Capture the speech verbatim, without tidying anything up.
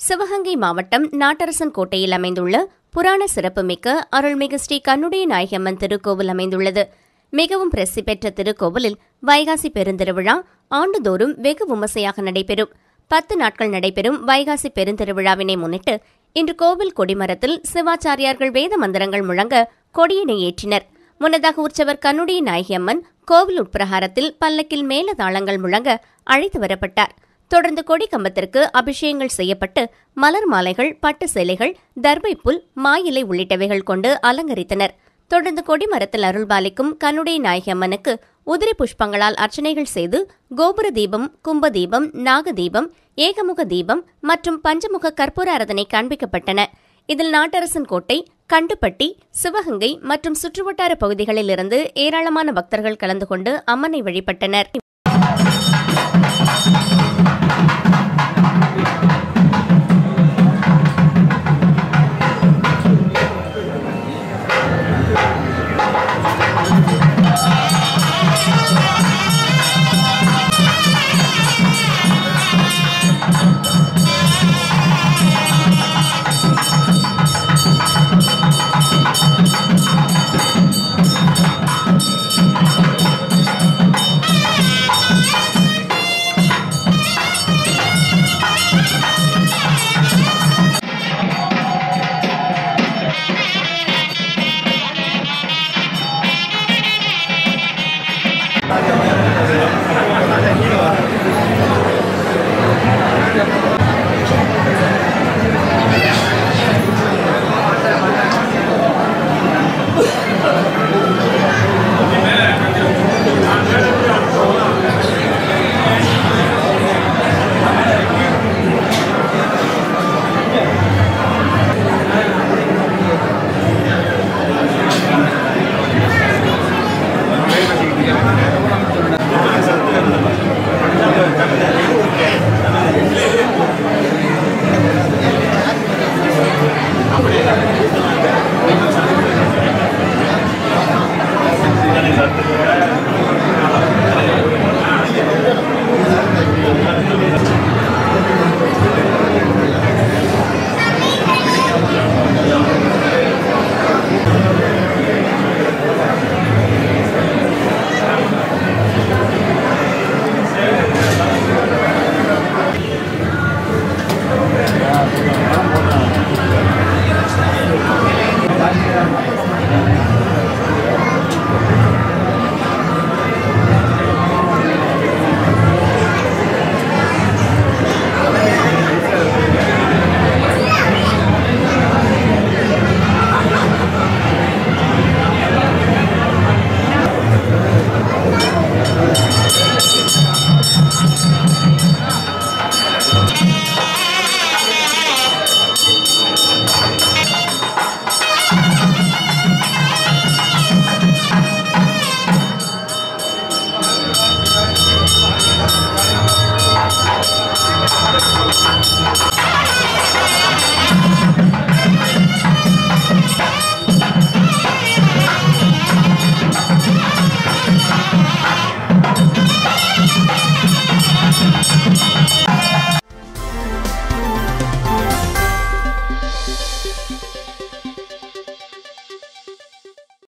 சிவகங்கை மாவட்டம் நாட்டரசன் கோட்டையில் அமைந்துள்ள புராண சிறப்புமிக்க அருள்மிகு ஸ்ரீ கண்ணுடைய நாயகியம்மன் திருக்கோவில் அமைந்துள்ளது. மிகவும் பிரசித்தி பெற்ற திருக்கோவிலில் வைகாசி பெருந்திருவிழா ஆண்டுதோறும் வெகு விமர்சையாக நடைபெறும். பத்து நாட்கள் நடைபெறும் வைகாசி பெருந்திருவிழாவினை முன்னிட்டு இன்று கோவில் கொடிமரத்தில் சிவாச்சாரியார்கள் வேத மந்திரங்கள் முழங்க கொடியினை ஏற்றினர். முன்னதாக உற்சவர் கண்ணுடைய நாயகியம்மன் கோவில் உட்பிரகாரத்தில் பல்லக்கில் மேலதாளங்கள் முழங்க அழைத்து வரப்பட்டார். தொடர்ந்து கொடி கம்பத்திற்கு அபிஷேகங்கள் செய்யப்பட்டு மலர் மாலைகள், பட்டு சேலைகள், தர்பைப்புல், மாயிலை உள்ளிட்டவைகள் கொண்டு அலங்கரித்தனர். தொடர்ந்து கொடிமரத்தில் அருள்பாலிக்கும் கண்ணுடைய நாயகியம்மனுக்கு உதிரி புஷ்பங்களால் அர்ச்சனைகள் செய்து கோபுர தீபம், கும்ப தீபம், நாக தீபம், ஏகமுக தீபம் மற்றும் பஞ்சமுக கற்பூர ஆராதனை காண்பிக்கப்பட்டன. இதில் நாட்டரசன் கோட்டை, கண்டுப்பட்டி, சிவகங்கை மற்றும் சுற்றுவட்டார பகுதிகளில் இருந்து ஏராளமான பக்தர்கள் கலந்து கொண்டு அம்மனை வழிபட்டனர். Yeah.